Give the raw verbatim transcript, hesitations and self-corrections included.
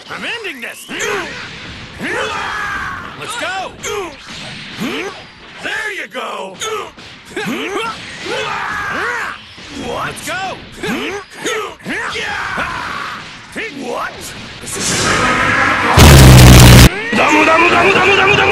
I'm ending this! Let's go! There you go! What? Let's go! What? Damu, damu, damu, damu, damu, damu!